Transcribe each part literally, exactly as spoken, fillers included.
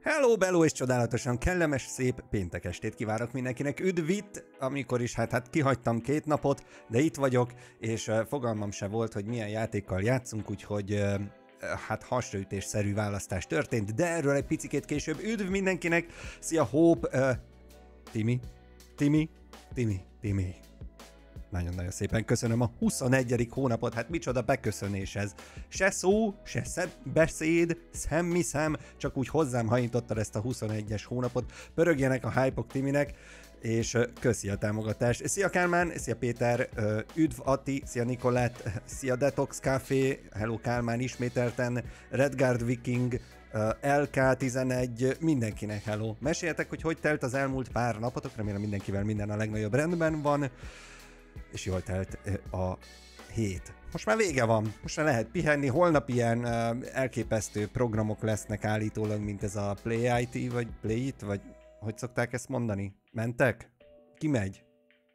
Hello, bello és csodálatosan kellemes, szép péntek estét kívánok mindenkinek. Üdv itt, amikor is hát, hát kihagytam két napot, de itt vagyok, és uh, fogalmam se volt, hogy milyen játékkal játszunk, úgyhogy uh, hát hasraütésszerű választás történt, de erről egy picikét később. Üdv mindenkinek! Szia, Hope! Uh, Timi? Timi? Timi? Timi? Nagyon-nagyon szépen köszönöm a huszonegyedik hónapot, hát micsoda beköszönés ez. Se szó, se szem, beszéd, semmi szem, csak úgy hozzám hajintottad ezt a huszonegyes hónapot. Pörögjenek a hype-ok Timinek, és köszi a támogatást. Szia Kálmán, szia Péter, üdv Atti, szia Nikolett, szia Detox Café, hello Kálmán ismételten, Redguard Viking, el ká tizenegy, mindenkinek hello. Meséljetek, hogy hogy telt az elmúlt pár napotok, remélem mindenkivel minden a legnagyobb rendben van. És jól telt a hét. Most már vége van, most már lehet pihenni, holnap ilyen uh, elképesztő programok lesznek állítólag, mint ez a Play i té, vagy Play It, vagy hogy szokták ezt mondani? Mentek? Ki megy?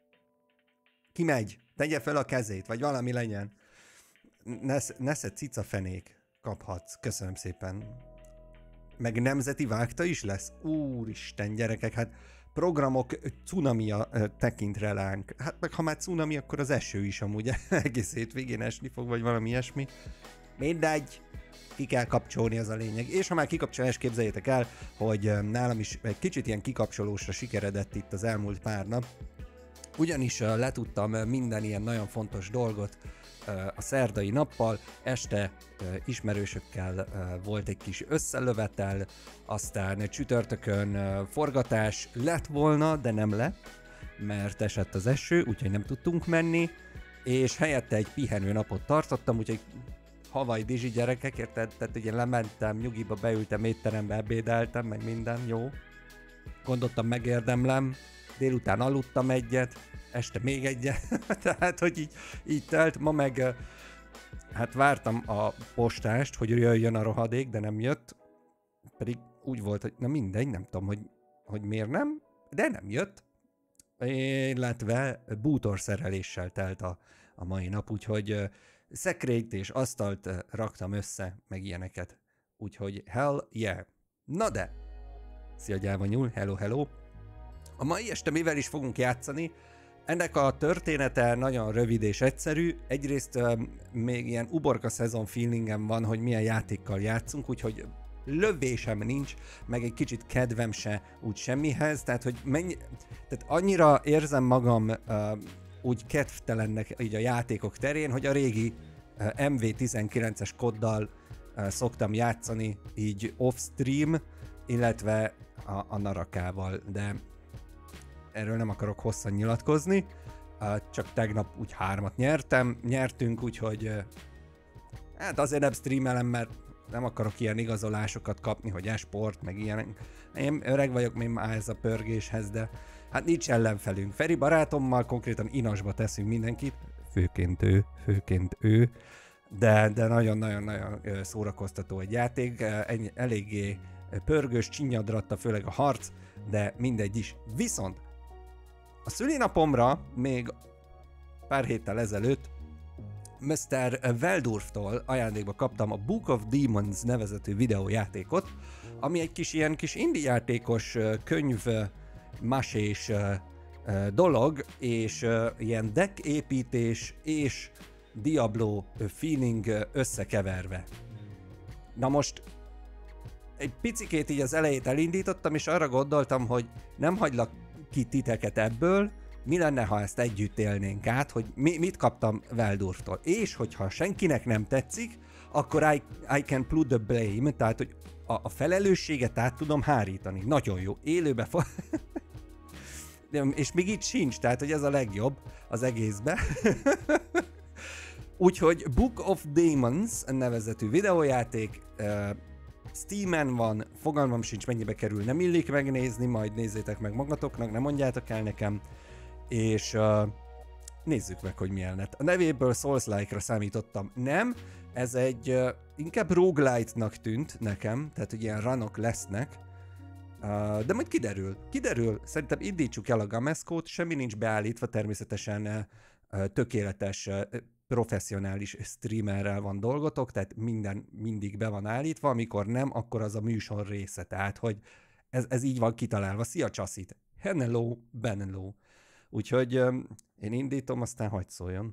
Ki megy? Tegye fel a kezét, vagy valami legyen. Nesz, Nesze cica fenék kaphatsz, köszönöm szépen. Meg nemzeti vágta is lesz? Úristen gyerekek, hát programok cunamia tekint ránk. Hát meg ha már cunami, akkor az eső is amúgy egész hétvégén esni fog, vagy valami ilyesmi. Mindegy, ki kell kapcsolni, az a lényeg. És ha már kikapcsolás, képzeljétek el, hogy nálam is egy kicsit ilyen kikapcsolósra sikeredett itt az elmúlt pár nap. Ugyanis letudtam minden ilyen nagyon fontos dolgot a szerdai nappal, este ismerősökkel volt egy kis összelövetel, aztán csütörtökön forgatás lett volna, de nem lett, mert esett az eső, úgyhogy nem tudtunk menni, és helyette egy pihenő napot tartottam, úgyhogy Hawaii Dizsi gyerekek, érted? Tehát ugye lementem, nyugiba beültem, étterembe ebédeltem, meg minden, jó. Gondoltam, megérdemlem, délután aludtam egyet, este még egyet, tehát hogy így, így telt. Ma meg hát vártam a postást, hogy jöjjön a rohadék, de nem jött, pedig úgy volt, hogy na mindegy, nem tudom, hogy, hogy miért nem, de nem jött, illetve bútorszereléssel telt a, a mai nap, úgyhogy szekrényt és asztalt raktam össze, meg ilyeneket, úgyhogy hell yeah. Na de, szia gyávanyul, hello hello. A mai este mivel is fogunk játszani? Ennek a története nagyon rövid és egyszerű. Egyrészt uh, még ilyen uborka szezon feelingem van, hogy milyen játékkal játszunk, úgyhogy lövésem nincs, meg egy kicsit kedvem se úgy semmihez, tehát hogy mennyi, tehát annyira érzem magam uh, úgy kedvtelennek így a játékok terén, hogy a régi uh, em vé tizenkilences koddal uh, szoktam játszani így off-stream, illetve a, a Narakával, de erről nem akarok hosszan nyilatkozni, csak tegnap úgy hármat nyertem, nyertünk, úgyhogy hát azért nem streamelem, mert nem akarok ilyen igazolásokat kapni, hogy esport, meg ilyen. Én öreg vagyok még már ez a pörgéshez, de hát nincs ellenfelünk. Feri barátommal konkrétan inasba teszünk mindenkit, főként ő, főként ő, de, de nagyon-nagyon-nagyon szórakoztató egy játék, eléggé pörgős, csinyadratta, főleg a harc, de mindegy is. Viszont a szülinapomra még pár héttel ezelőtt miszter Veldurftól ajándékba kaptam a Book of Demons nevezetű videójátékot, ami egy kis ilyen kis indie játékos könyv masés dolog, és ilyen deck építés és Diablo feeling összekeverve. Na most egy picikét így az elejét elindítottam, és arra gondoltam, hogy nem hagylak ki titeket ebből, mi lenne, ha ezt együtt élnénk át, hogy mi, mit kaptam Veldurftól. És hogyha senkinek nem tetszik, akkor I, I can put the blame, tehát hogy a, a felelősséget át tudom hárítani. Nagyon jó, élőbe fog... és még itt sincs, tehát hogy ez a legjobb az egészben. Úgyhogy Book of Demons nevezetű videójáték, uh, Steamen van, fogalmam sincs mennyibe kerül, nem illik megnézni, majd nézzétek meg magatoknak, nem mondjátok el nekem, és uh, nézzük meg, hogy milyen lett. A nevéből Souls-like-ra számítottam, nem, ez egy uh, inkább roguelite-nak tűnt nekem, tehát hogy ilyen runok lesznek, uh, de majd kiderül, kiderül, szerintem indítsuk el a Gamescode, semmi nincs beállítva, természetesen uh, tökéletes uh, professzionális streamerrel van dolgotok, tehát minden mindig be van állítva, amikor nem, akkor az a műsor része. Tehát, hogy ez, ez így van kitalálva. Szia, Csasszit! Hello, Benello. Úgyhogy um, én indítom, aztán hagyd szóljon.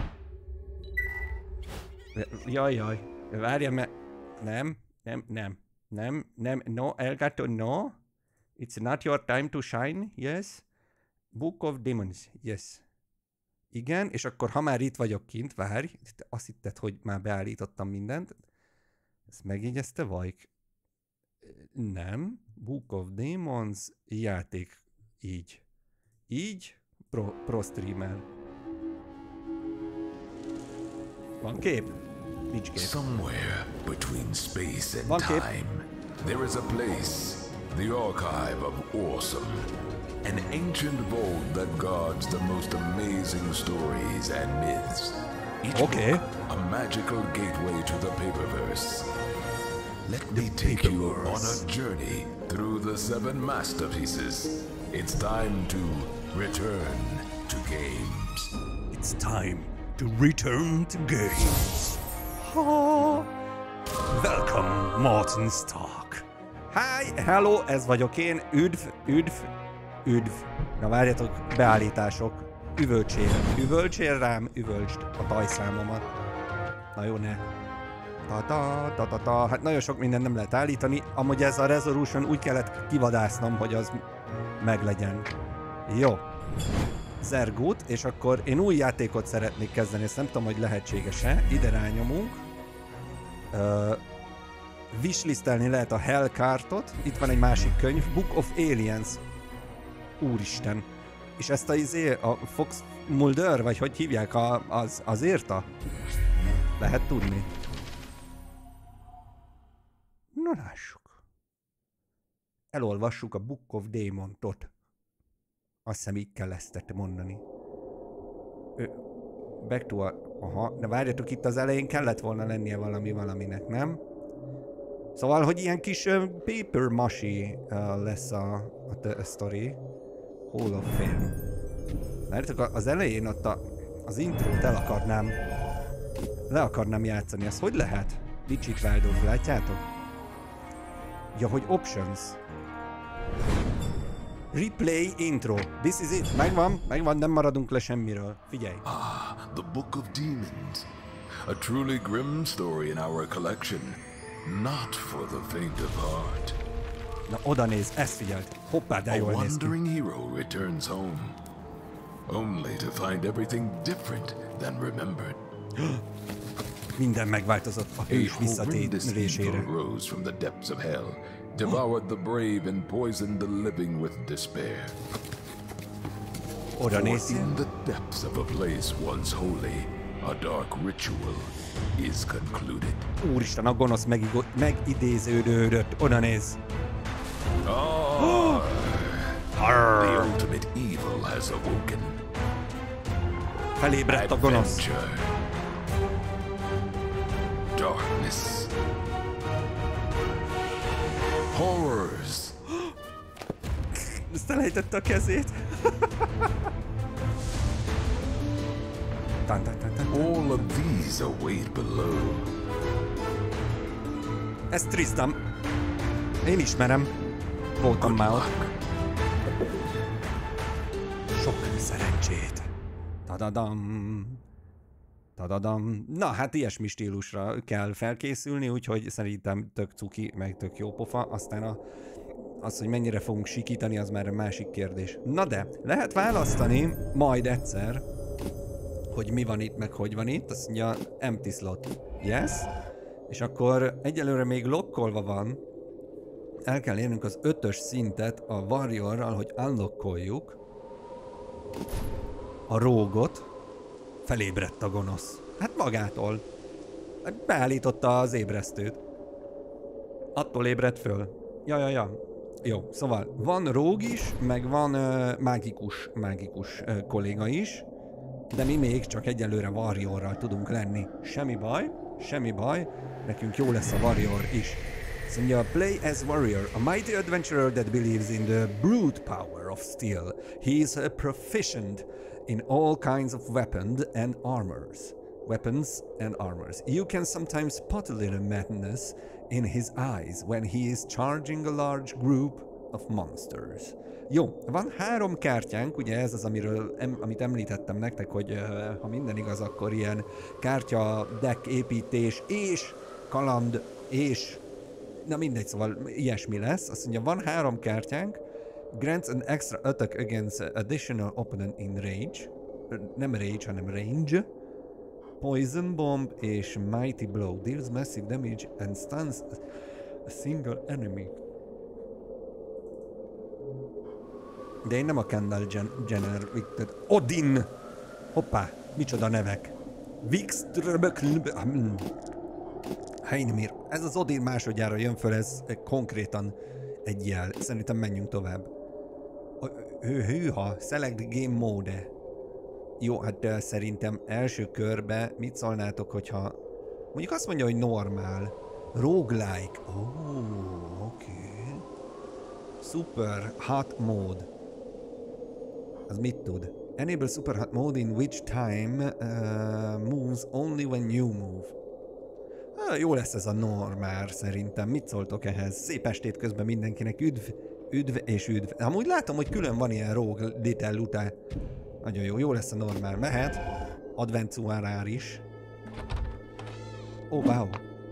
Jaj, jaj. Várja, mert... Nem, nem, nem, nem, nem, no, Elgato, no. It's not your time to shine, yes. Book of Demons, yes. Igen, és akkor ha már itt vagyok kint, várj, azt hitted, hogy már beállítottam mindent. Ezt megjegyezte, Vajk? Nem. Book of Demons, játék, így. Így, pro, pro streamer. Van kép? Nincs kép. Somewhere between space and Van kép. time, there is a place, the archive of Awesome. An ancient vault that guards the most amazing stories and myths. Each Okay. book a magical gateway to the paperverse. Let me take you on a journey through the seven masterpieces. It's time to return to games. It's time to return to games. Ha. Welcome, Martin Stark. Hi, hello, ez vagyok én. Üdv, üdv, üdv. Na várjatok, beállítások. Üvölcsél. Üvölcsél rám, üvölcsd a tajszámomat. Na jó, ne. Ta-ta, ta-ta-ta. Hát nagyon sok mindent nem lehet állítani. Amúgy ez a Resolution úgy kellett kivadásznom, hogy az meglegyen. Jó. Zergút, és akkor én új játékot szeretnék kezdeni, ezt nem tudom, hogy lehetséges-e. Ide rányomunk. Uh, wishlistelni lehet a Hellcartot. Itt van egy másik könyv, Book of Aliens. Úristen. És ezt a, izé, a Fox Mulder, vagy hogy hívják, a, az, az írta? Lehet tudni. Na lássuk. Elolvassuk a Book of Demons-ot. Azt hiszem így kell ezt mondani. Ö, back to a... Aha, de várjatok, itt az elején kellett volna lennie valami valaminek, nem? Szóval, hogy ilyen kis uh, paper mashi uh, lesz a, a, a story. Hall of Fame. Várjatok, az elején ott a, az intrót el akarnám... Le akarnám játszani. Ez hogy lehet? Dicsit Wildorf, látjátok? Ja, hogy options. Replay intro. This is it. Megvan, megvan, nem maradunk le semmiről. Figyelj. Ah, the Book of Demons. A truly grim story in our collection. Not for the faint of heart. Na, oda néz, ezt figyeld. Hoppá, de A jól néz ki. wandering hero returns home, only to find everything different than remembered. Minden megváltozott a A hős horrendous evil visszatérésére. rose from the depths of hell, devoured the brave and poisoned the living with despair. Oda For nézzél. in the depths of a place once holy, a dark ritual is concluded. Úristen, a gonosz megigo- megidéződődött. Oda néz. Ah, the ultimate evil has awoken. Felébredt a gonosz. Adventure. Darkness. Horrors. Ezt elejtette a kezét. Tan, tan, tan, tan. All of these await below. Ez Tristan. Én ismerem. Voltam már ott. Sok szerencsét. Tadadam. Tadadam. Na, hát ilyesmi stílusra kell felkészülni, úgyhogy szerintem tök cuki, meg tök jó pofa. Aztán a, az, hogy mennyire fogunk sikítani, az már egy másik kérdés. Na de, lehet választani majd egyszer, hogy mi van itt, meg hogy van itt. Azt mondja, empty slot. Yes. És akkor egyelőre még lokkolva van. El kell érnünk az ötös szintet a Warriorral, hogy unlockoljuk a rógot. Felébredt a gonosz. Hát magától. Beállította az ébresztőt. Attól ébredt föl. Ja, ja, ja. Jó, szóval van róg is, meg van uh, mágikus, mágikus uh, kolléga is, de mi még csak egyelőre Warriorral tudunk lenni. Semmi baj, semmi baj, nekünk jó lesz a Warrior is. Azt mondja, play as Warrior, a mighty adventurer that believes in the brute power of steel. He is a proficient in all kinds of weapons and armors. weapons and armors. You can sometimes spot a little madness in his eyes when he is charging a large group of monsters. Jó, van három kártyánk, ugye ez az, amiről, em, amit említettem nektek, hogy uh, ha minden igaz, akkor ilyen kártya, deck építés és kaland és na mindegy, szóval ilyesmi lesz. Azt mondja, van három kártyánk, grants an extra attack against additional opponent in range, nem rage, hanem range, poison bomb és mighty blow, deals massive damage and stuns a single enemy. De én nem a Kendall Jenner, tehát Odin! Hoppá, micsoda nevek. Vikströböklb... Heinmir. Ez az Odin másodjára jön föl, ez konkrétan egy jel. Szerintem menjünk tovább. Hű, hűha, select game mode. Jó, hát uh, szerintem első körbe mit szólnátok, hogyha... Mondjuk azt mondja, hogy normál. Roguelike. Ó, oh, oké. Okay. Super hot mode. Az mit tud? Enable super hot mode in which time uh, moves only when you move. Ah, jó lesz ez a normál szerintem. Mit szóltok ehhez? Szép estét közben mindenkinek. Üdv, üdv és üdv. Amúgy látom, hogy külön van ilyen rogue detail után. Nagyon jó, jó lesz a normál. Mehet. Adventuárár is. Oh, wow.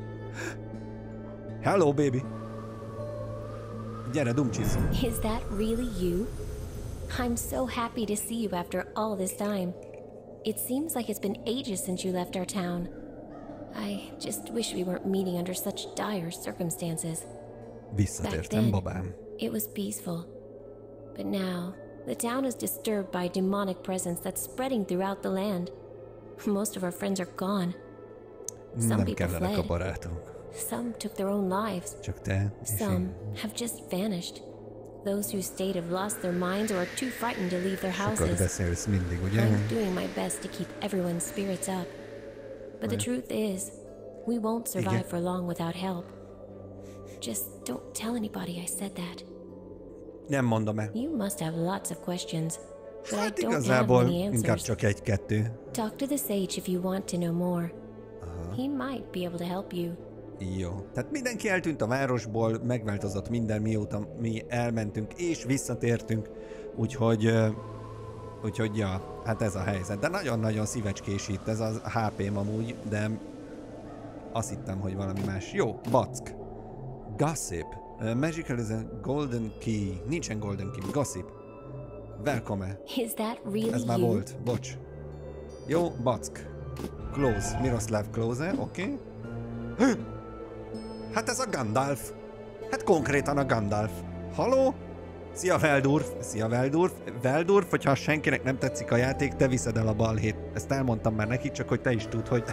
Hello, baby. Gyere, dumcsizzunk. Is that really you? I'm so happy to see you after all this time. It seems like it's been ages since you left our town. I just wish we weren't meeting under such dire circumstances. Visszatértem, babám. It was peaceful. But now, the town is disturbed by a demonic presence that's spreading throughout the land. Most of our friends are gone. Some Nem people kellenek a fled. barátok. Some took their own lives. Csak te és Some én. have just vanished. Those who stayed have lost their minds or are too frightened to leave their Sokat houses. beszélsz mindig, ugye? I'm doing my best to keep everyone's spirits up. But the truth is, we won't survive Igen. for long without help. Just don't tell anybody I said that. Nem mondom el. You must have lots of questions, but Hát I don't have igazából many inkább answers. csak egy-kettő. Talk to the sage if you want to know more. He might be able to help you. Jó. Tehát mindenki eltűnt a városból, megváltozott minden, mióta mi elmentünk és visszatértünk, úgyhogy, uh, úgyhogy ja, hát ez a helyzet. De nagyon-nagyon szívecskés itt ez a há pém amúgy, de azt hittem, hogy valami más. Jó, back. Gossip. Uh, magical is a golden key. Nincsen golden key. Gossip. Welcome. Is that really Ez már you? volt. Bocs. Jó, back. Close. Miroslav Klose, oké. Okay. Hát ez a Gandalf. Hát konkrétan a Gandalf. Haló? Szia Veldurf. Szia Veldurf. Veldurf, hogyha senkinek nem tetszik a játék, te viszed el a balhét. Ezt elmondtam már neki, csak hogy te is tudd, hogy...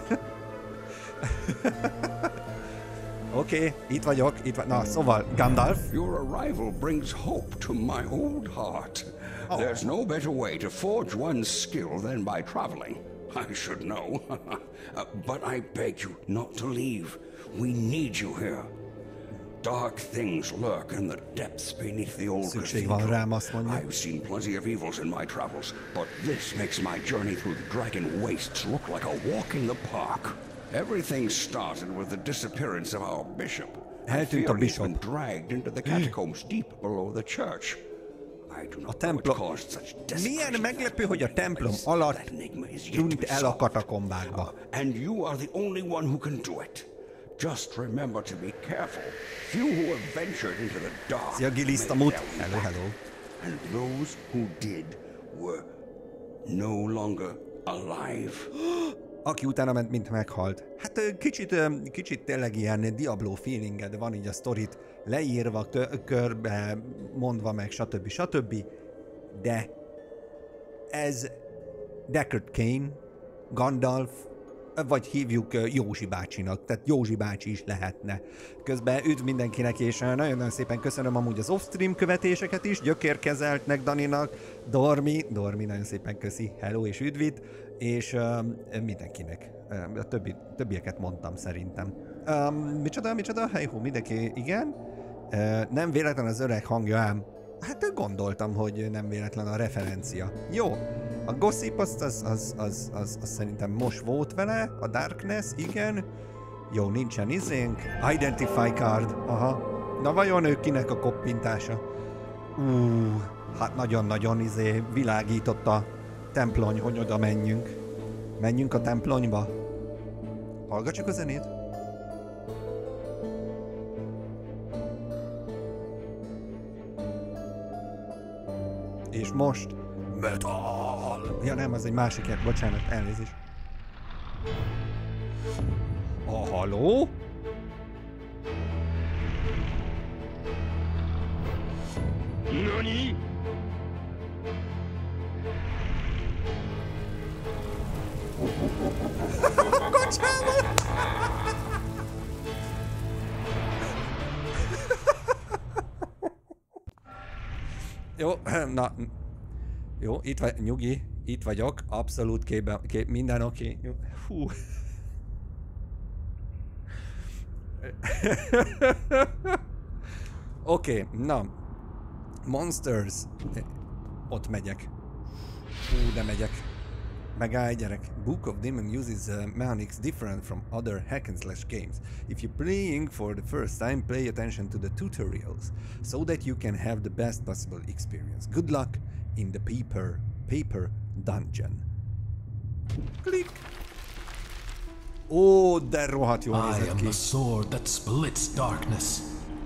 Oké, okay, itt vagyok, itt vagy. Na, szóval, Gandalf. Your arrival brings hope to my old heart. Oh. There's no better way to forge one's skill than by traveling. I should know. uh, but I beg you not to leave. We need you here. Dark things lurk in the depths beneath the old Szükség van rám, azt mondja. I've seen plenty of evils in my travels, but this makes my journey through the Dragon Wastes look like a walk in the park. Everything started with the disappearance of our bishop. I Eltűnt a fear he's bishop. been dragged into the catacombs deep below the church. I do A not know what templom... caused such Milyen desecration. meglepő, hogy a templom alatt tűnt el a katakombákba. And you are the only one who can do it. Just remember to be careful. Few who have ventured into the dark Szia Gilis may Tamut. fail Hello, back. hello. And those who did were no longer alive. Aki utána ment, mint meghalt. Hát ö, kicsit, ö, kicsit tényleg ilyen Diablo feelinged van így a sztorit leírva, tö- körbe mondva meg, stb. stb. De ez Deckard Cain, Gandalf, vagy hívjuk ö, Józsi bácsinak, tehát Józsi bácsi is lehetne. Közben üdv mindenkinek, és nagyon-nagyon szépen köszönöm amúgy az off-stream követéseket is, Gyökérkezeltnek, Daninak, Dormi, Dormi nagyon szépen köszi, hello és üdvit, és uh, mindenkinek. Uh, a többi, többieket mondtam szerintem. Um, micsoda, micsoda? Hejhó, mindenki, igen. Uh, nem véletlen az öreg hangja ám. Hát gondoltam, hogy nem véletlen a referencia. Jó, A Gossip az, az, az, az, az, az szerintem most volt vele, a Darkness, igen. Jó, nincsen izénk. Identify card, aha. Na vajon ő kinek a koppintása? Ú, hát nagyon-nagyon izé világított a templony, hogy oda menjünk. Menjünk a templonyba. Hallgassuk a zenét. És most metal! Ja nem, az egy másik jel, bocsánat, elnézést. A haló? Nani? Bocsánat! Jó, na, jó, itt vagy, nyugi, itt vagyok, abszolút képben, kép, minden oké. Okay. Hú. Oké, okay, na, Monsters, ott megyek. Hú, de megyek. Megállj, gyerek. Book of Demon uses uh, mechanics different from other hack and slash games. If you're playing for the first time, pay attention to the tutorials, so that you can have the best possible experience. Good luck in the paper, paper dungeon. Click! Ó, de rohadt jól nézett ki. I am the sword that splits darkness.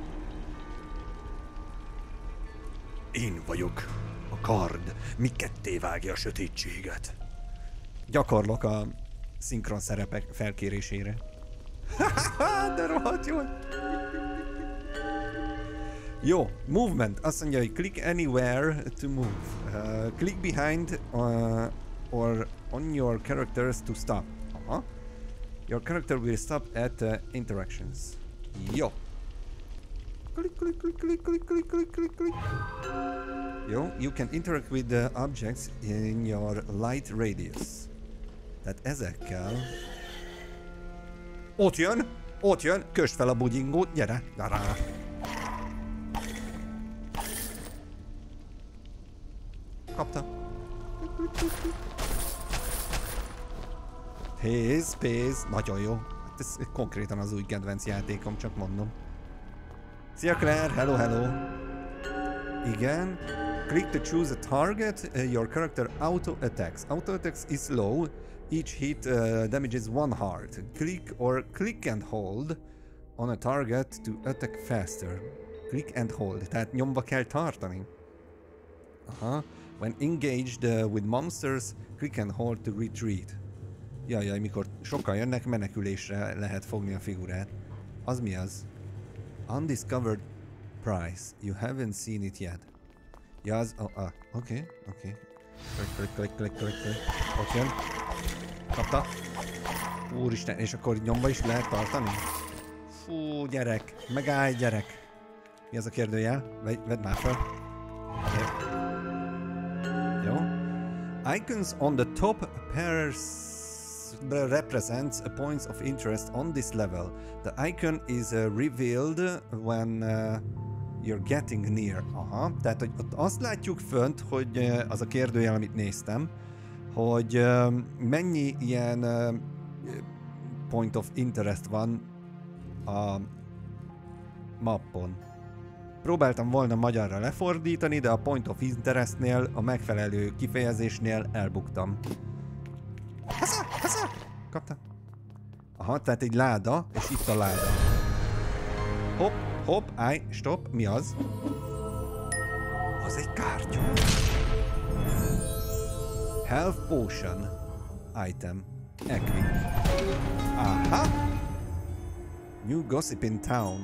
Én vagyok a kard, mi ketté vágja a sötétséget. Gyakorlok a szinkron szerepek felkérésére. De rohadt jó. Jó, movement. Azt mondja, hogy click anywhere to move. Uh, click behind uh, or on your characters to stop. Aha. Your character will stop at uh, interactions. Jó. Click, click, click, click, click, click, click, click, click. Jó, you can interact with the objects in your light radius. Tehát ezekkel... Ott jön! Ott jön! Kösd fel a bugyingót, gyere! Dará! Kapta! Pénz, pénz! Nagyon jó! Hát ez konkrétan az új kedvenc játékom, csak mondom. Szia Claire! Hello, hello! Igen. Click to choose a target. Uh, your character auto attacks. Auto attacks is low. Each hit uh, damages one heart. Click or click and hold on a target to attack faster. Click and hold. Tehát nyomba kell tartani. Aha. When engaged uh, with monsters, click and hold to retreat. Jaj, jaj, mikor sokan jönnek, menekülésre lehet fogni a figurát. Az mi az? Undiscovered prize. You haven't seen it yet. Ja, az... Oh, ah, oké, okay, oké. Okay. Click, click, click, click, click, click. Ott jön. Kapta. Úristen, és akkor nyomba is lehet tartani? Fú, gyerek. Megállj, gyerek. Mi az a kérdőjel? Vedd már fel. Jó. Icons on the top pairs represents a points of interest on this level. The icon is uh, revealed when uh, you're getting near. Aha, tehát hogy ott azt látjuk fönt, hogy uh, az a kérdőjel, amit néztem, hogy uh, mennyi ilyen uh, point of interest van a mappon. Próbáltam volna magyarra lefordítani, de a point of interestnél, a megfelelő kifejezésnél elbuktam. Haza! Haza! Kaptam. Aha, tehát egy láda, és itt a láda. Hopp, hopp, állj, stop, mi az? Az egy kártya. Health potion. Item. Equip. Aha! New gossip in town.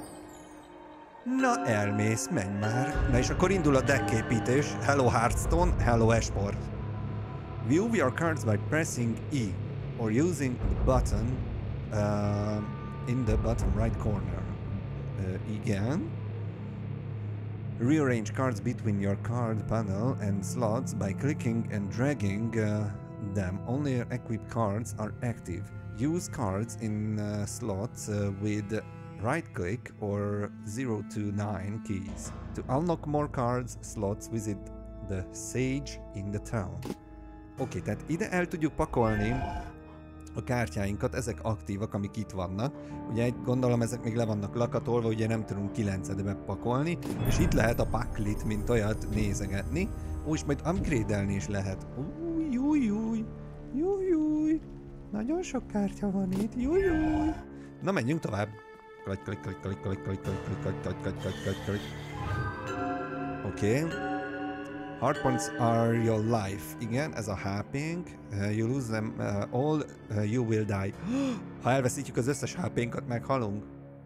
Na elmész, menj már. Na és akkor indul a decképítés. Hello Hearthstone, hello Esport. View your cards by pressing E or using the button uh, in the bottom right corner. Uh, igen. Rearrange cards between your card panel and slots by clicking and dragging uh, them. Only your equipped cards are active. Use cards in uh, slots uh, with right click or zero to nine keys. To unlock more cards slots, visit the Sage in the town. Oké, tehát ide el tudjuk pakolni a kártyáinkat, ezek aktívak, amik itt vannak. Ugye gondolom ezek még le vannak lakatolva, ugye nem tudunk kilencedbe pakolni, és itt lehet a paklit, mint olyat nézegetni. Ó, és majd upgrade-elni is lehet. Új, új, új, új, új. Nagyon sok kártya van itt, új, új. Na, menjünk tovább. Klik, klik, klik, klik, klik, klik, klik, klik, klik, klik, klik, klik, klik. Oké. Hard points are your life. Igen, ez a há pénk. Uh, you lose them uh, all, uh, you will die. Ha elveszítjük az összes há pénkat, meghalunk.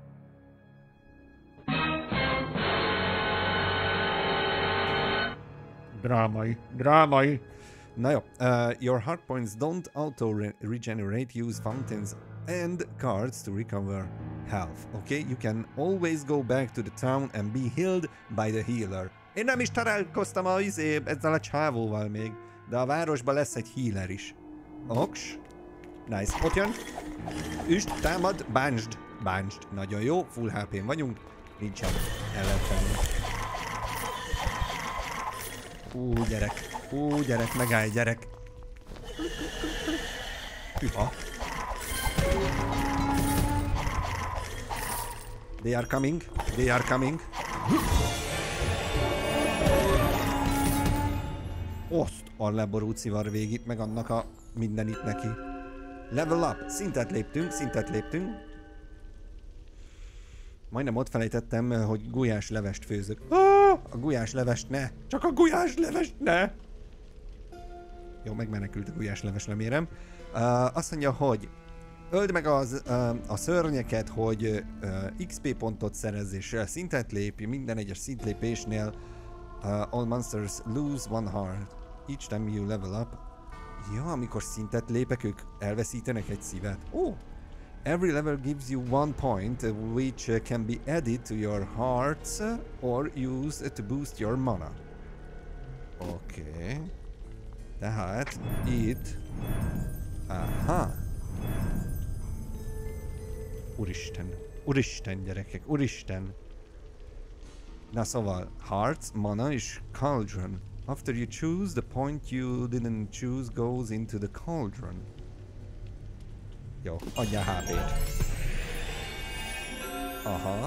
Drámai, drámai. Na jó, uh, your hard points don't auto-regenerate, use fountains and cards to recover health. Okay, you can always go back to the town and be healed by the healer. Én nem is találkoztam a izé, ezzel a csávóval még, de a városban lesz egy healer is. Oks. Nice, ott jön. Üst, támad, bántsd, bántsd. Nagyon jó, full há pén vagyunk, nincsen ellenfelünk. Hú, gyerek, hú, gyerek, megállj, gyerek. Hűha. They are coming, they are coming. Oszt a leborult szivar végét, meg annak a mindenit neki. Level up, szintet léptünk, szintet léptünk. Majdnem ott felejtettem, hogy gulyás levest főzök. Ah, a gulyás levest ne! Csak a gulyás levest ne! Jó, megmenekült a gulyás leves, remélem. Uh, azt mondja, hogy öld meg az, uh, a szörnyeket, hogy uh, iksz pé pontot szerezz és szintet lépj. Minden egyes szintlépésnél uh, all monsters lose one heart. Each time you level up. Ja, amikor szintet lépek, ők elveszítenek egy szívet. Oh! Every level gives you one point, uh, which uh, can be added to your hearts uh, or used to boost your mana. Oké. Okay. Tehát itt... Aha! Úristen! Úristen, gyerekek! Úristen! Na szóval, hearts, mana és cauldron. After you choose, the point you didn't choose goes into the cauldron. Jó, adjál há pét. Aha.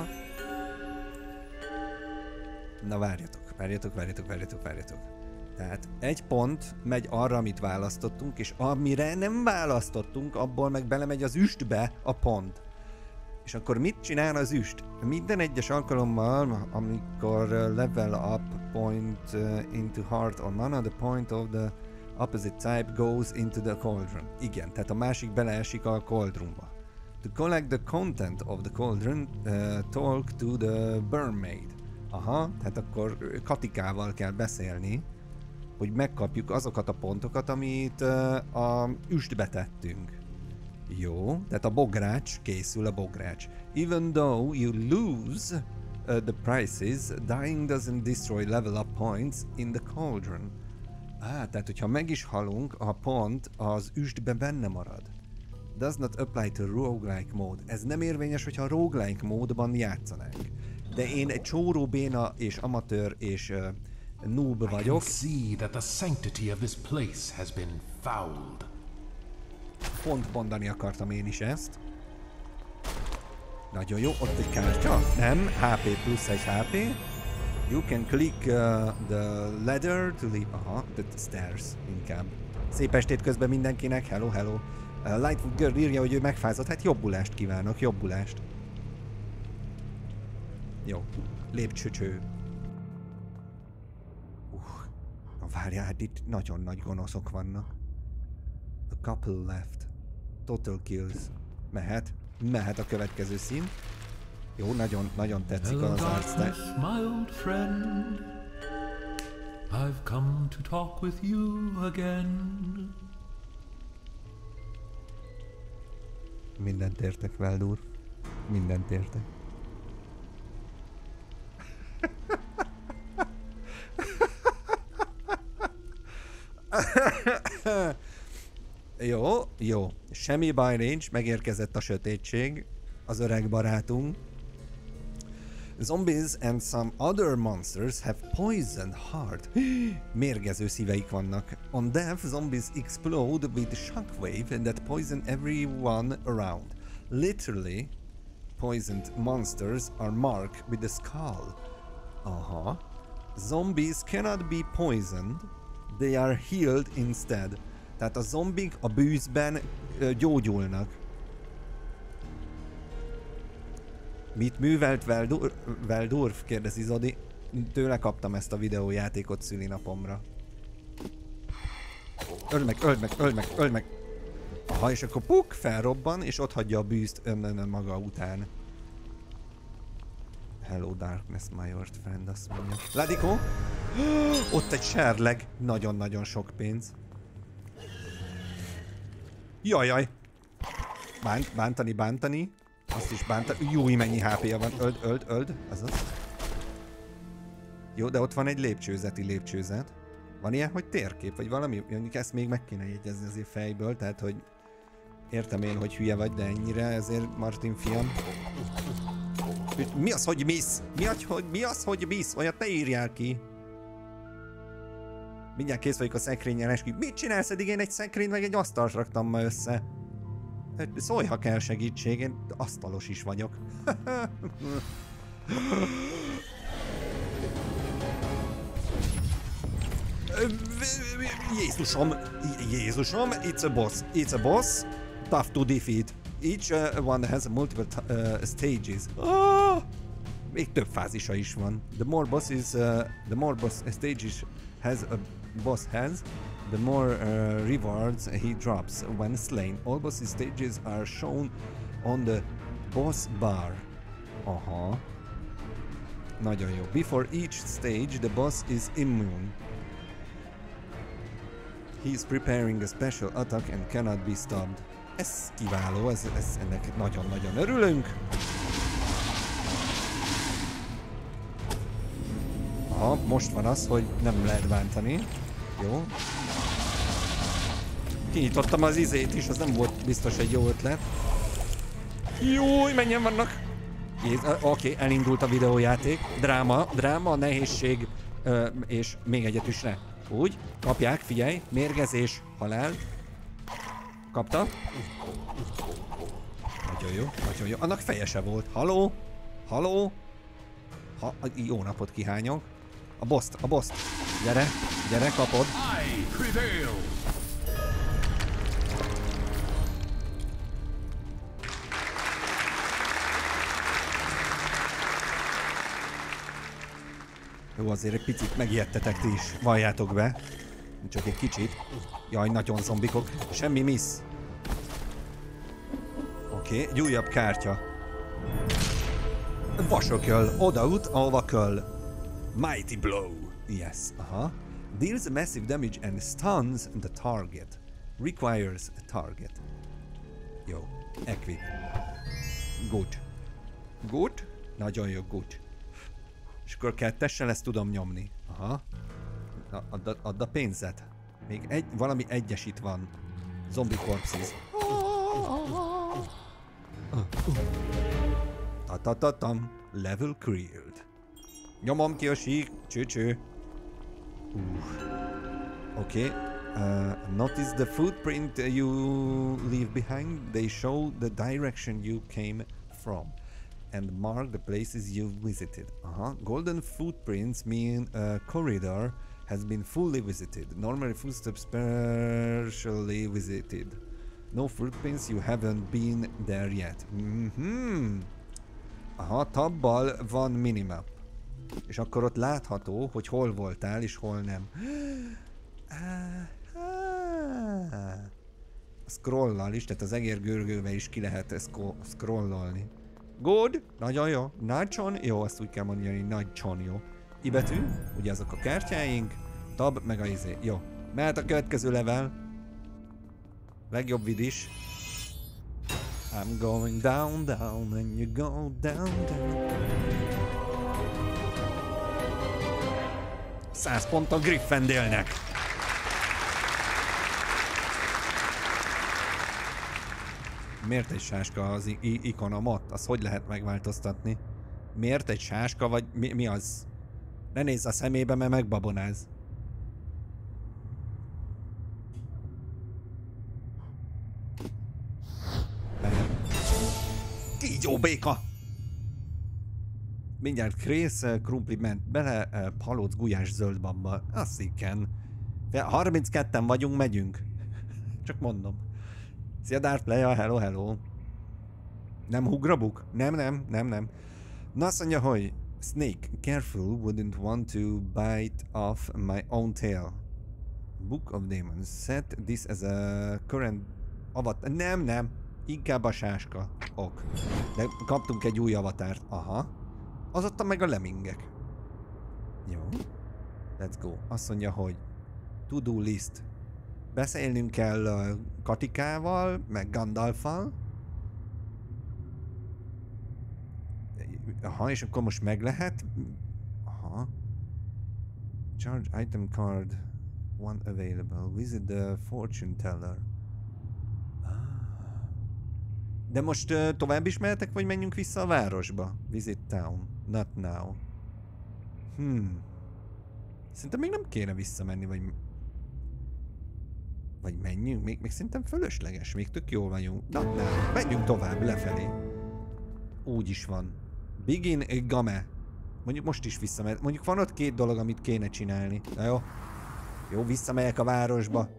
Na várjatok, várjatok, várjatok, várjatok, várjatok. Tehát egy pont megy arra, amit választottunk, és amire nem választottunk, abból meg belemegy az üstbe a pont. És akkor mit csinál az üst? Minden egyes alkalommal, amikor level up point into heart or mana, the point of the opposite type goes into the cauldron. Igen, tehát a másik beleesik a cauldronba. To collect the content of the cauldron, uh, talk to the Burmaid. Aha, tehát akkor Katikával kell beszélni, hogy megkapjuk azokat a pontokat, amit uh, a üstbe tettünk. Jó, tehát a bogrács, készül a bogrács. Even though you lose uh, the prices, dying doesn't destroy level up points in the cauldron. Á, tehát hogyha meg is halunk, a pont az üstbe benne marad. Does not apply to roguelike mode. Ez nem érvényes, hogyha roguelike módban játszanánk. De én egy csóró, béna és amatőr és uh, noob vagyok. I can see that the sanctity of this place has been fouled. Pont mondani akartam én is ezt. Nagyon jó, ott egy kártya. Nem, há pé plusz egy há pé. You can click uh, the ladder to leave... Aha, the stairs inkább. Szép estét közben mindenkinek, hello, hello. Uh, Lightwood Girl írja, hogy ő megfázott, hát jobbulást kívánok, jobbulást. Jó, lépcsőcső. Uh, na várjál, hát itt nagyon nagy gonoszok vannak. A couple left. Total kills. Mehet, mehet a következő szín. Jó, nagyon, nagyon tetszik az arcstyle. My old friend, I've come to talk with you again. Mindent értek, Veldur. Mindent értek. Jó, jó. Semmi baj nincs, megérkezett a sötétség, az öreg barátunk. Zombies and some other monsters have poisoned heart. Mérgező szíveik vannak. On death, zombies explode with shockwave that poison everyone around. Literally, poisoned monsters are marked with the skull. Aha. Zombies cannot be poisoned, they are healed instead. Tehát a zombik a bűzben ö, gyógyulnak. Mit művelt Veldur Veldurf? Kérdezi Zodi. Tőle kaptam ezt a videójátékot szülinapomra. Öld meg, öld meg, öld meg, öld meg! Aha, és akkor puk, felrobban, és ott hagyja a bűzt ön maga után. Hello darkness, my old friend, azt mondja. Ladikó? Ott egy serleg. Nagyon-nagyon sok pénz. Jajjaj! Bánt, bántani, bántani. Azt is bántani. Júj, mennyi há pé-ja van. Öld, öld, öld. Azaz. Jó, de ott van egy lépcsőzeti lépcsőzet. Van ilyen, hogy térkép, vagy valami? Mondjuk ezt még meg kéne jegyezni azért fejből, tehát, hogy értem én, hogy hülye vagy, de ennyire, ezért Martin fiam. Mi az, hogy miss? Mi az, hogy, mi az, hogy miss? Olyat ne írjál ki. Mindjárt kész vagyok a szekrényen eskü. Mit csinálsz eddig? Én egy szekrény meg egy asztalt raktam ma össze. Szólj, ha kell segítség, én asztalos is vagyok. Jézusom, Jézusom, it's a boss, it's a boss, tough to defeat. Each uh, one has multiple uh, stages. Oh! Még több fázisa is van. The more bosses, uh, the more boss stages has a boss has, the more uh, rewards he drops when slain. All boss stages are shown on the boss bar. Aha. Nagyon jó. Before each stage, the boss is immune. He is preparing a special attack and cannot be stopped. Ez kiváló, ez, ez, ennek nagyon-nagyon örülünk. Aha, most van az, hogy nem lehet bántani. Jó. Kinyitottam az izét is, az nem volt biztos egy jó ötlet. Júj, mennyien vannak! Oké, okay, elindult a videójáték. Dráma, dráma, nehézség, ö, és még egyet is le. Úgy, kapják, figyelj, mérgezés, halál. Kapta. Nagyon jó, nagyon jó. Annak feje se volt. Haló? Haló? Ha, jó napot kihányok. A boszt, a boszt. Gyere, gyere, kapod. Jó, azért egy picit megijedtetek ti is. Valljátok be. Csak egy kicsit. Jaj, nagyon zombikok. Semmi miss. Oké, okay, egy újabb kártya. Vasököl. Odaut, ahova köl. Mighty blow. Yes, aha. Deals massive damage and stuns the target. Requires a target. Jó. Equip. Good. Good? Nagyon jó, good. És akkor kettessel ezt tudom nyomni. Aha. Na, add, a, add a pénzet. Még egy, valami egyes itt van. Zombie corpses. Ta-ta-ta-tam. Level cleared. Nyomom ki a sík. Cső-cső. Uh. Oké. Okay. Uh, notice the footprint you leave behind. They show the direction you came from. And mark the places you've visited. Uh-huh. Golden footprints mean a corridor has been fully visited. Normally footsteps partially visited. No footprints, you haven't been there yet. Mm-hmm. Aha, tabbal van minimap. És akkor ott látható, hogy hol voltál és hol nem. A scrollal is, tehát az egérgörgővel is ki lehet scrollolni. Good, nagyon jó. Nagyon jó, azt úgy kell mondani, nagyon jó. I betű, ugye azok a kártyáink. Tab, meg a izé. Jó. Mehet a következő level. Legjobb vid is. I'm going down, down, and you go down, down. Száz pont a Gryffindornek. Miért egy sáska az ikonom ott? Az hogy lehet megváltoztatni? Miért egy sáska, vagy mi, mi az? Ne nézz a szemébe, mert megbabonáz. Kígyó béka! Mindjárt krész, krumpli ment bele, palóc, gulyás, zöld bamba. Azt igen. harmincketten vagyunk, megyünk. Csak mondom. Szia Darth Leia, hello, hello. Nem hugrabuk? Nem, nem, nem, nem. Na azt mondja, hogy Snake, careful, wouldn't want to bite off my own tail. Book of Demons, set this as a current avatar. Nem, nem. Inkább a sáska. Ok. De kaptunk egy új avatárt. Aha. Azóta meg a lemingek. Jó. Let's go. Azt mondja, hogy to-do list. Beszélnünk kell uh, Katikával, meg Gandalffal. Aha, és akkor most meg lehet. Aha. Charge item card. One available. Visit the fortune teller. De most uh, tovább is mehetek, vagy menjünk vissza a városba? Visit town. Not now. Hmm. Szerintem még nem kéne visszamenni, vagy... Vagy menjünk? Még, még szerintem fölösleges. Még tök jól vagyunk. Not now. Menjünk tovább, lefelé. Úgy is van. Begin game. Mondjuk most is visszamehet. Mondjuk van ott két dolog, amit kéne csinálni. Na jó. Jó, visszamegyek a városba.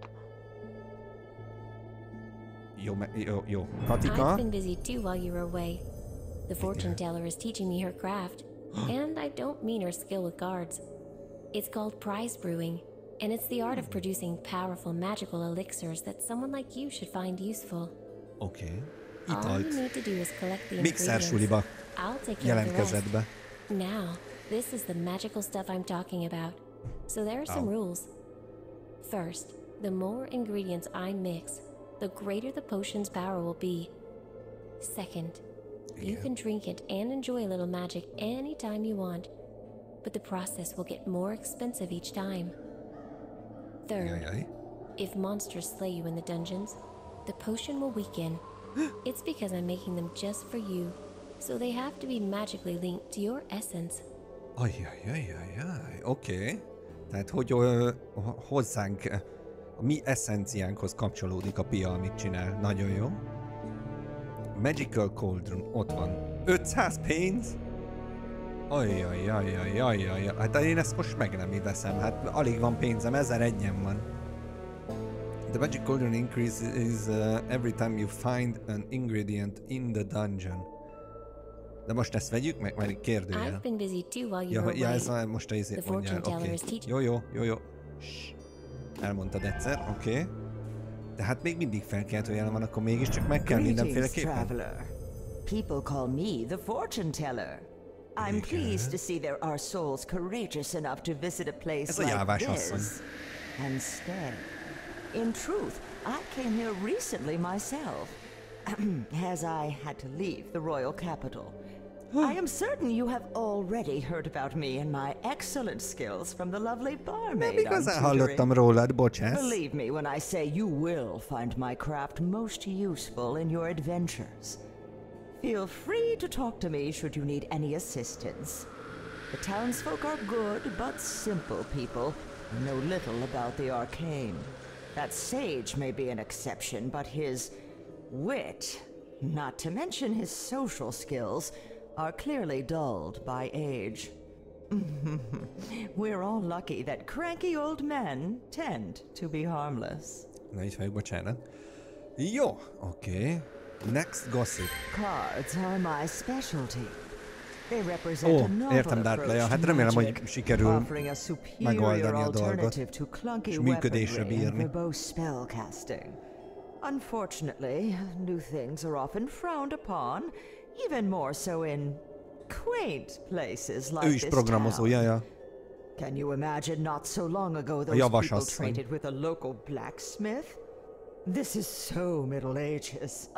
Jó, jó, jó. Katika. I've been busy too while you were away. The fortune teller is teaching me her craft, and I don't mean her skill with cards. It's called prize brewing, and it's the art of producing powerful magical elixirs that someone like you should find useful. Okay. All you need to do is collect the Mixer ingredients. suliba I'll take care of the rest. jelentkezett be. Now, this is the magical stuff I'm talking about. So there are some Oh. rules. First, the more ingredients I mix, the greater the potion's power will be. Second, you Yeah. can drink it and enjoy a little magic anytime you want, but the process will get more expensive each time. Third, Jajjaj. if monsters slay you in the dungeons, the potion will weaken. It's because I'm making them just for you, so they have to be magically linked to your essence. Ajjajjajjajjaj, oké. Okay. Tehát, hogy ö, hozzánk, a mi eszenciánkhoz kapcsolódik a pia, amit csinál. Nagyon jó. Magical Cauldron, ott van. ötszáz pénz? Ajjajjajjajjajjaj. Hát én ezt most meg nem veszem, hát alig van pénzem, ezeregyen van. The magic cauldron increases uh, every time you find an ingredient in the dungeon. De most ezt vegyük meg, mert kérdőjel. I've been busy too while you Ja, were ja, away. ez a, most a izét The mondjál, fortune oké. teller is teaching. Jó, jó, jó, jó. Shh. Elmondtad egyszer, oké. Okay. De hát még mindig felkeltő jelen van, akkor mégiscsak meg kell mindenféleképpen. Traveler. People call me the fortune teller. I'm pleased to see there are souls courageous enough to visit a place Ez a like jávás asszony. this and stay. In truth, I came here recently myself, as I had to leave the royal capital. I am certain you have already heard about me and my excellent skills from the lovely barmaid Nem I'm igazán tutoring. hallottam rólad, bocsász. Believe me when I say you will find my craft most useful in your adventures. Feel free to talk to me should you need any assistance. The townsfolk are good but simple people who know little about the arcane. That sage may be an exception, but his wit, not to mention his social skills, are clearly dulled by age. We're all lucky that cranky old men tend to be harmless. Na itt vagyok, bocsánat. Jó, oké. Okay. Next gossip. Cards are my specialty. They represent Ó, a novel értem, Darth Leia. approach Hát to remélem, hogy magic, sikerül offering a superior megoldani a dolgot, alternative to clunky és működésre weaponry and bírni. verbose spellcasting. Unfortunately, new things are often frowned upon, even more so in quaint places like Ő is this programozó, town. jaja. Can you imagine not so long ago those javas people asszony. traded with a local blacksmith? This is so Middle Ages.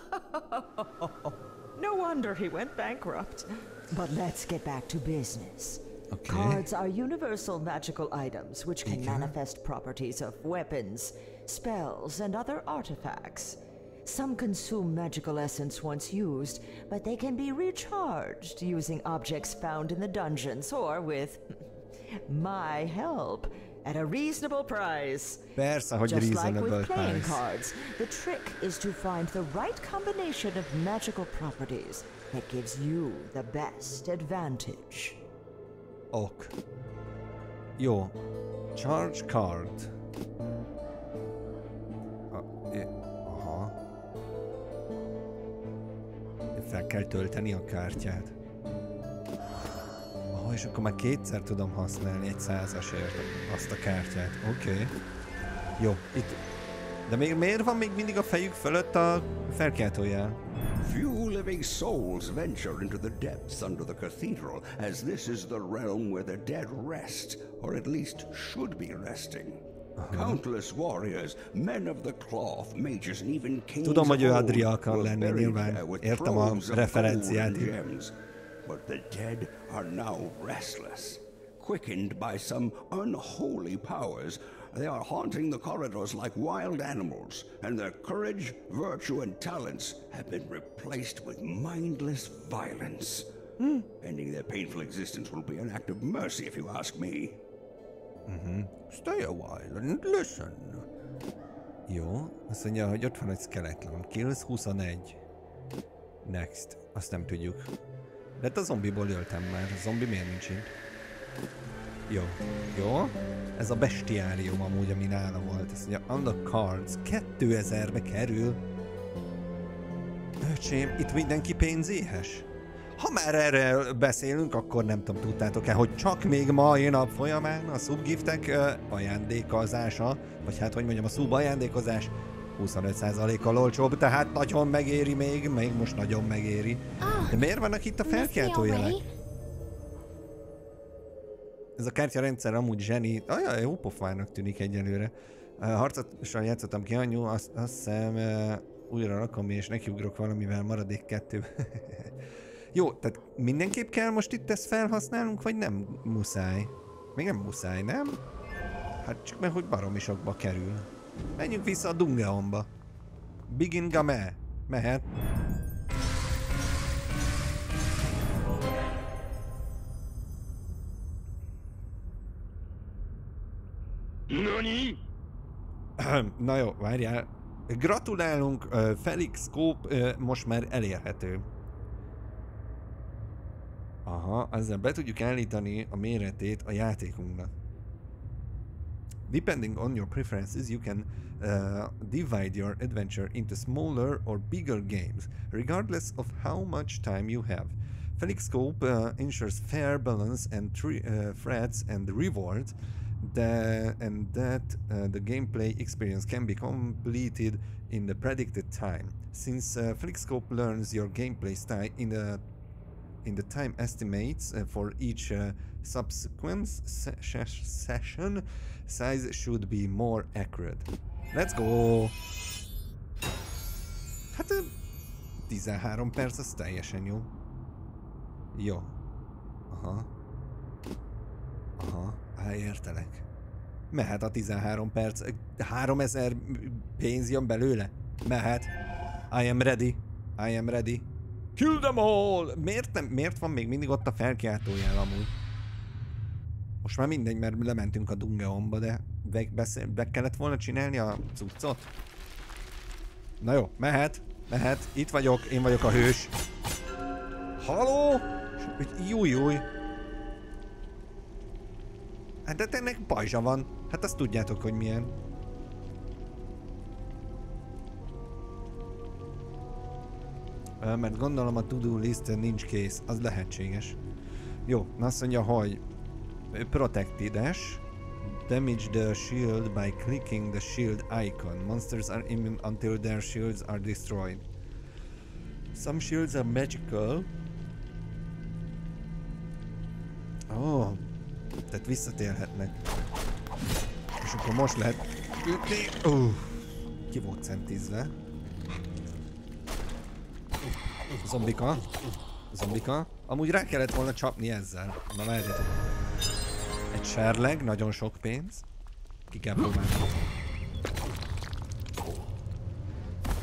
No wonder he went bankrupt. But let's get back to business. Okay. Cards are universal magical items which can Igen. manifest properties of weapons, spells, and other artifacts. Some consume magical essence once used, but they can be recharged using objects found in the dungeons or with my help at a reasonable price. Persze, hogy Just like reasonable with playing price. cards, the trick is to find the right combination of magical properties that gives you the best advantage. Ok. Jó. Charge card. A, é, aha. Fel kell tölteni a kártyát. Oh, és akkor már kétszer tudom használni egy százasért azt a kártyát. Oké. Okay. Jó, itt... De még miért van még mindig a fejük fölött a felkeltójel? Few living souls venture into the depths under the cathedral, as this is the realm where the dead rest, or at least should be resting. Uh-huh. Countless warriors, men of the cloth, mages, and even kings Tudom, hogy ő of old Adria akar were lenni, buried nyilván there with értem a troves of referenciát. gold and gems. But the dead are now restless. Quickened by some unholy powers, they are haunting the corridors like wild animals, and their courage, virtue, and talents have been replaced with mindless violence. Hmm. Ending their painful existence will be an act of mercy, if you ask me. Mm-hmm. Stay a while and listen. Jó, azt mondja, hogy ott van egy skeleton. Kills huszonegy. Next. Azt nem tudjuk. De hát a zombiból öltem már. A zombi miért nincs itt? Jó. Jó. Ez a bestiárium amúgy, ami nála volt. Azt mondja, on the cards. kétezerbe kerül. Öcsém, itt mindenki pénzéhes. Ha már erre beszélünk, akkor nem tudom, tudtátok-e, hogy csak még mai nap folyamán a subgiftek uh, ajándékozása, vagy hát, hogy mondjam, a sub ajándékozás huszonöt százalékkal olcsóbb, tehát nagyon megéri még, még most nagyon megéri. De miért vannak itt a felkiáltójelek? Ez a kártyarendszer amúgy zseni, olyan jó pofának tűnik egyelőre. Uh, harcosan játszottam ki anyu, azt, azt hiszem uh, újra rakom és nekiugrok valamivel maradék kettő. Jó, tehát mindenképp kell most itt ezt felhasználnunk, vagy nem muszáj? Még nem muszáj, nem? Hát csak mert hogy baromi sokba kerül. Menjünk vissza a Dungeonba. Begin Game. Mehet. Nani? Na jó, várjál. Gratulálunk, Felix Scope most már elérhető. Aha, ezzel be tudjuk állítani a méretét a játékunknak. Depending on your preferences, you can uh, divide your adventure into smaller or bigger games, regardless of how much time you have. Felix Scope uh, ensures fair balance and uh, threats and rewards, the, and that uh, the gameplay experience can be completed in the predicted time. Since uh, Felix Scope learns your gameplay style in the in the time estimates uh, for each uh, subsequent se session, size should be more accurate. Let's go! Hát tizenhárom perc, az teljesen jó. Jó. Aha. Aha, hát értelek. Mehet a tizenhárom perc. háromezer pénz jön belőle? Mehet. I am ready. I am ready. Kill them all! Miért, nem, miért van még mindig ott a felkiáltójel amúgy? Most már mindegy, mert lementünk a Dungeonba, de be, beszél, be kellett volna csinálni a cuccot? Na jó, mehet, mehet, itt vagyok, én vagyok a hős. Haló? Júj, júj. Hát de ennek pajzsa van, hát azt tudjátok, hogy milyen. Mert gondolom a to-do list nincs kész, az lehetséges. Jó, azt mondja, hogy Protected-es. Damage the shield by clicking the shield icon. Monsters are immune until their shields are destroyed. Some shields are magical. Oh, tehát visszatérhetnek. És akkor most lehet ütni. Uh, ki volt centízve. Zombika. Zombika. Amúgy rá kellett volna csapni ezzel. Na várjatok. Egy serleg, nagyon sok pénz. Ki kell próbálni.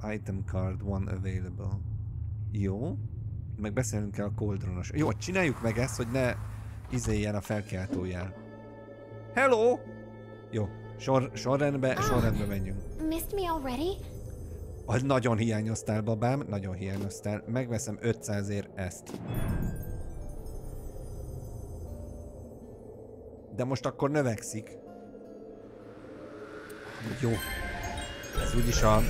Item card one available. Jó. Meg beszélünk kell a koldronos. Jó, csináljuk meg ezt, hogy ne izéljen a felkiáltójel. Hello! Jó, sor, sorrendbe, sorrendbe menjünk. Missed me already? Az nagyon hiányoztál, babám, nagyon hiányoztál. Megveszem ötszázért ezt. De most akkor növekszik. Jó. Ez úgyis a...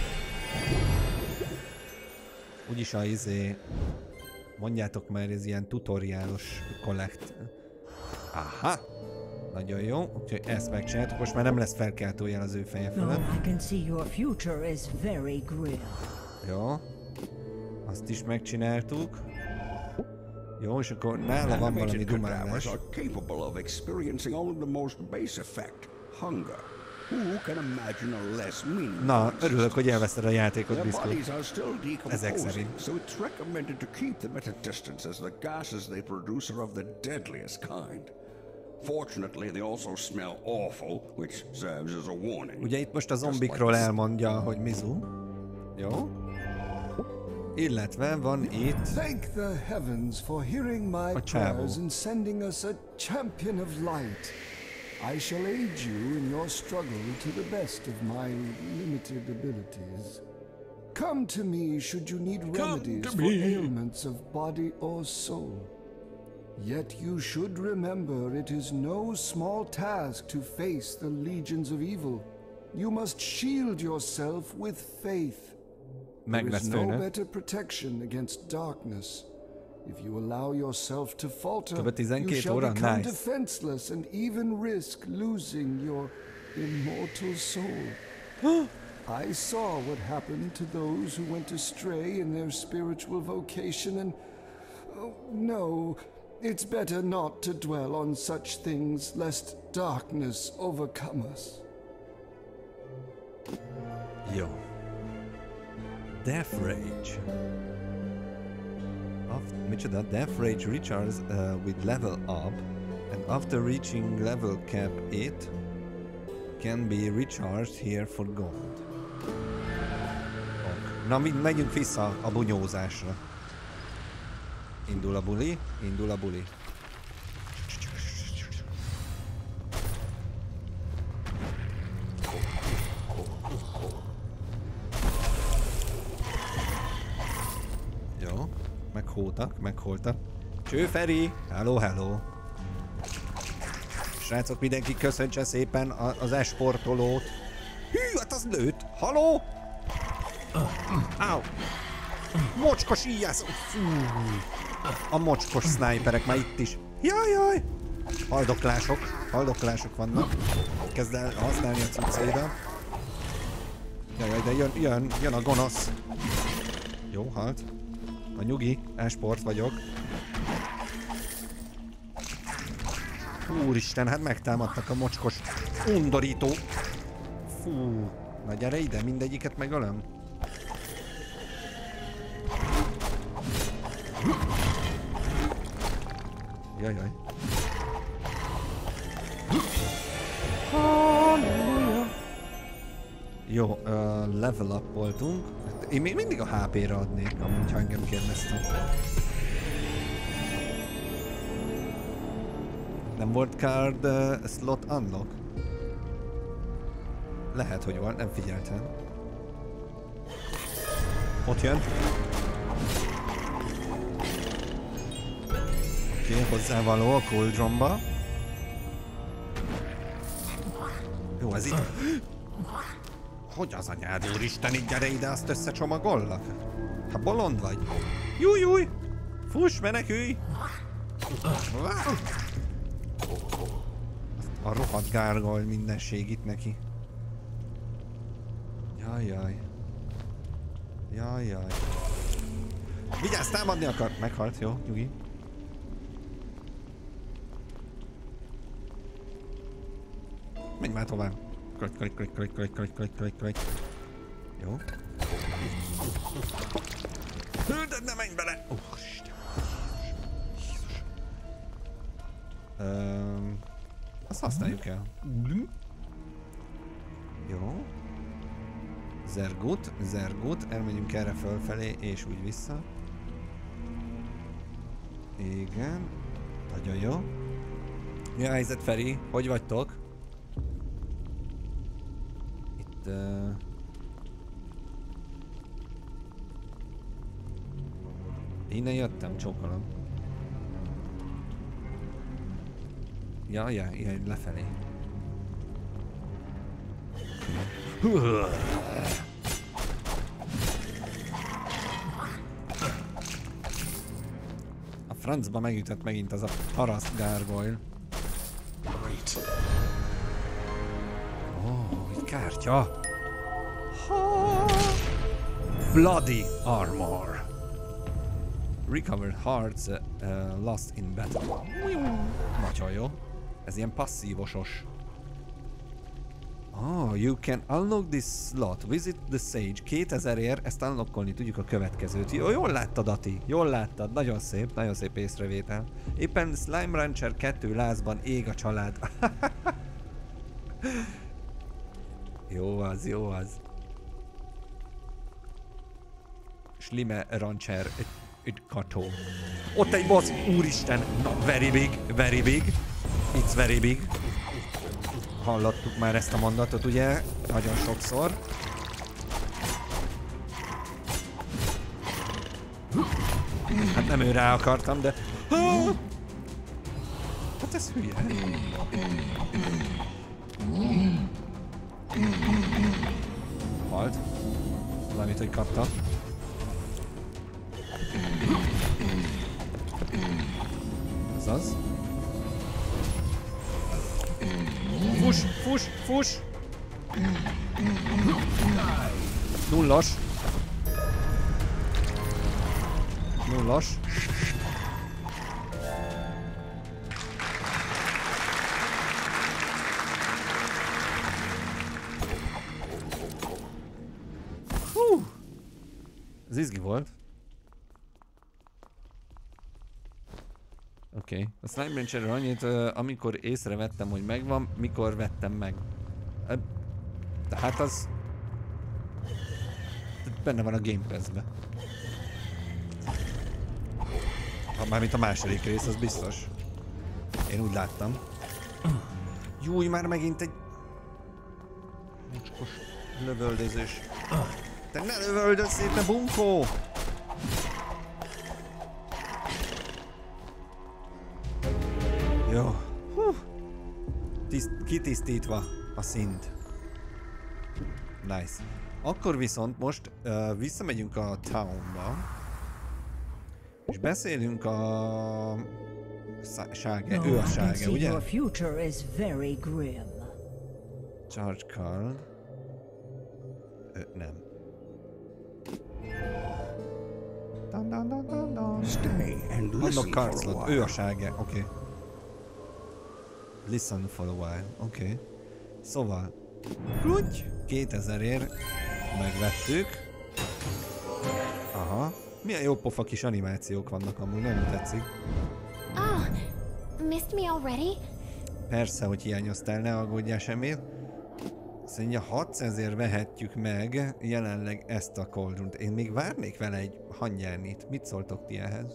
Úgyis a izé... Mondjátok már, ez ilyen tutoriálos kollekt. Aha! Nagyon jó, úgyhogy ezt megcsináltuk, most már nem lesz felkeltójel az ő feje fölött. I can see your future is very grim. Jó. Azt is megcsináltuk. Jó, és akkor nála van valami dumálás. Are capable of experiencing only the most base effect, hunger. Who can imagine a less meaningless? Na, örülök, hogy elveszed a játékot, Biszkó. Ezek Ezek szerint. So it's recommended to keep them at a distance as the gases they produce are of the deadliest kind. Fortunately, they also smell awful, which serves as a warning. Ugye itt most a zombikról elmondja, hogy Mizu. Jó. Illetve van itt... Thank the heavens for hearing my prayers and sending us a champion of light. I shall aid you in your struggle to the best of my limited abilities. Come to me should you need remedies for ailments of body or soul. Yet you should remember it is no small task to face the legions of evil. You must shield yourself with faith. There is no better protection against darkness. If you allow yourself to falter, you shall become defenseless and even risk losing your immortal soul. I saw what happened to those who went astray in their spiritual vocation and... Oh, no, it's better not to dwell on such things lest darkness overcome us. Jó. Death Rage. After, micsoda, Death Rage recharges uh, with level up, and after reaching level cap eight, can be recharged here for gold. Ok. Na, mi megyünk vissza a bunyózásra. Indul a buli, indul a buli. Jó, meghótak, megholtak. Cső Feri! Hello, hello! Srácok, mindenki köszöntse szépen az esportolót. Hű, hát az lőtt! Haló? Áu! Mocskos íjászó! Fú! A mocskos sniperek már itt is. Jajjaj! Haldoklások, haldoklások vannak. Kezd el használni a cuccéra. Jajjaj, de jön, jön, jön a gonosz. Jó, halt. A nyugi, esport vagyok. Úristen, hát megtámadtak a mocskos undorító. Fú, na gyere ide, mindegyiket megölöm. Jajjaj. Jó, uh, level up voltunk. Én még mindig a há pé-re adnék, amúgy, ha engem kérdeztem. Nem volt card uh, slot unlock? Lehet, hogy van, nem figyeltem. Ott jön. Oké, okay, hozzávaló a Cauldronba. Jó, ez itt. Hogy az anyád, úristen, így gyere ide, azt összecsomagollak? Ha bolond vagy. Júj, júj! Fuss, menekülj! A rohadt gárgol mindenség itt neki. Jajjaj. Jajjaj. Vigyázz, támadni akar! Meghalt, jó, nyugi. Menj már tovább. Klik, klik, klik, klik, klik, klik, klik, klik, klik. Jó. De ne menj bele! Ó, oh, Isten. Jézus. Um, azt használjuk el. Jó. Zergut, Zergut, elmegyünk erre fölfelé és úgy vissza. Igen. Nagyon jó. Mi a helyzet, Feri? Hogy vagytok? Itt... Uh... Innen jöttem, csókolom. Ja, ja, ilyen lefelé. A francba megütött megint az a paraszt gargoyle. Ó, oh, egy kártya. Bloody armor. Recovered hearts uh, uh, lost in battle. Nagyon jó. Ez ilyen passzívosos. Oh, you can unlock this slot. Visit the sage. kétezerért ezt unlockolni tudjuk a következőt. Jó, jól láttad, Ati. Jól láttad. Nagyon szép, nagyon szép észrevétel. Éppen Slime Rancher kettő lázban ég a család. Jó az, jó az. Slime Rancher egy, egy kató. Ott egy boss. Úristen. Very big, very big. It's very big. Hallottuk már ezt a mondatot, ugye? Nagyon sokszor. Hát nem őre akartam, de... Hát ez hülye. Halt. Valamit, hogy kapta. Ez az. Fuss, fuss, fuss! Nullas. Nullas. Hú! Ez izgi volt. Oké. Okay. A Slime Rancherről annyit, uh, amikor észrevettem, hogy megvan, mikor vettem meg. Uh, tehát az... benne van a Game Pass-be. Ha mármint a második rész, az biztos. Én úgy láttam. Júj, már megint egy... mocskos lövöldözés. Te ne lövöldöz szét, ne bunkó! Jó. Hú. Tiszt, kitisztítva a szint. Nice. Akkor viszont most uh, visszamegyünk a townba. És beszélünk a... Ságe, ő a Ságe, ugye? Charge card. Ö, nem. Dun, dun, dun, dun, dun. Stay and listen for a while. Ő a Ságe, oké. Okay. Listen for a while, oké. Okay. Szóval, kluty, kétezerért megvettük. Aha. Milyen jó pofa kis animációk vannak amúgy, nagyon tetszik. Oh, missed me already? Persze, hogy hiányoztál, ne aggódjál semmit. Szóval hatszázért vehetjük meg jelenleg ezt a Cauldront. Én még várnék vele egy hangyárnit. Mit szóltok ti ehhez?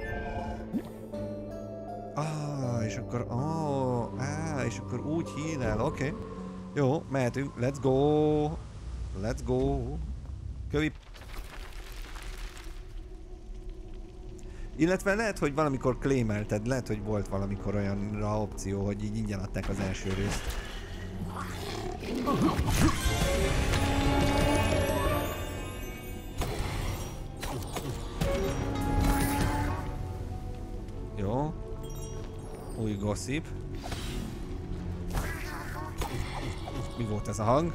Ah, és akkor... Oh, ah, és akkor úgy hílel, oké. Okay. Jó, mehetünk. Let's go! Let's go! Kövi... Illetve lehet, hogy valamikor claimelted, lehet, hogy volt valamikor olyanra opció, hogy így ingyen adták az első részt. Jó. Új gossip. Mi volt ez a hang?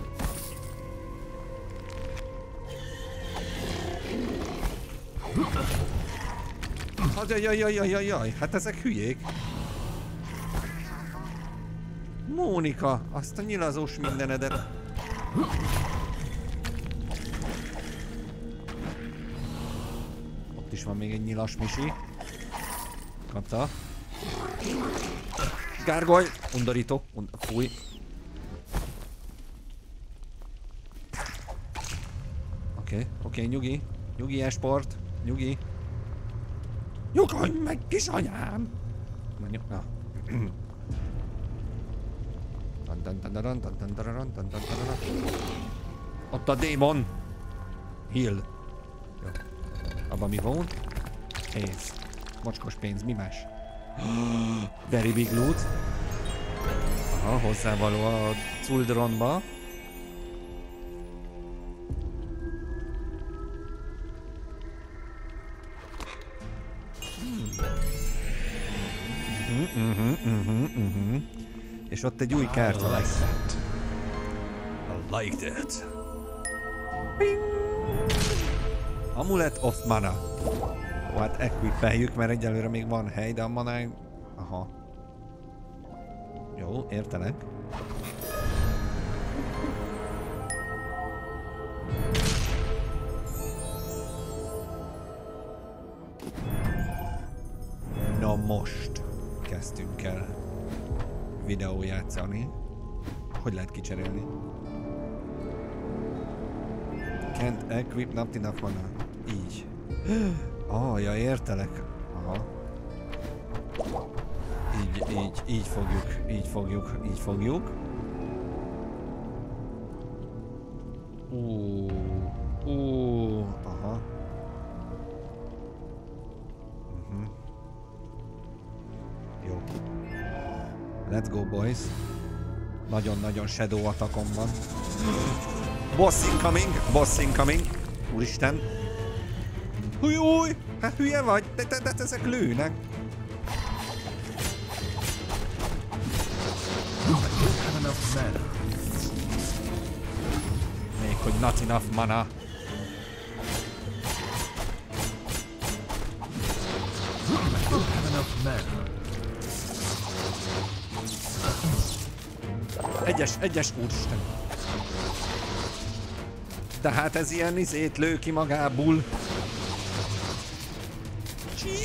Ajajajajajajaj, hát ezek hülyék. Mónika, azt a nyilazós mindenedet. Ott is van még egy nyilas misi. Kapta. Gárgoly! Undorító. Und fúj. Oké, okay, oké, okay, nyugi. Nyugi, esport. Nyugi. Nyugodj meg, kisanyám! Na. Ott a démon! Heal. Jó. Abban mi van? Pénz. Mocskos pénz, mi más? Very big loot. Aha, hozzávaló a culdronba. Uh-huh, uh-huh, uh-huh, uh-huh. És ott egy új kártya lesz. I like that. Amulet of Mana. Ó, hát equipeljük, mert egyelőre még van hely, de a mana... Aha. Jó, értelek. Na most kezdtünk el videó játszani. Hogy lehet kicserélni? Can't equip, not enough mana. Így. Ah, ja, értelek. Aha. Így, így, így fogjuk, így fogjuk, így fogjuk. Ó, ó, aha. Uh-huh. Jó. Let's go, boys. Nagyon-nagyon shadow attackom van. Boss incoming! Boss incoming! Úristen! Húj, új! Hát hülye vagy? De, de, de ezek lőnek! Még hogy not enough mana. Egyes, egyes, úristen! De hát ez ilyen izét lő ki magából. Csíp!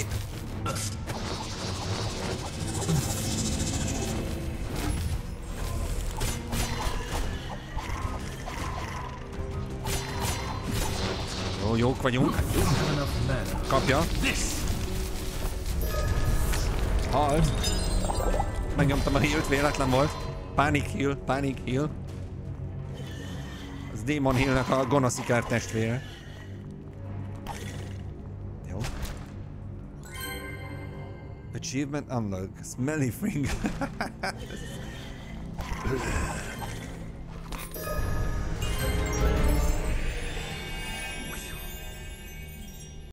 Jó, jók vagyunk. Kapja. Halt. Megnyomtam a healt, véletlen volt. Panic heal, panic heal. Az Demon Healnek a gonosz ikár testvére. Jó. Achievement unlock. Smelly finger.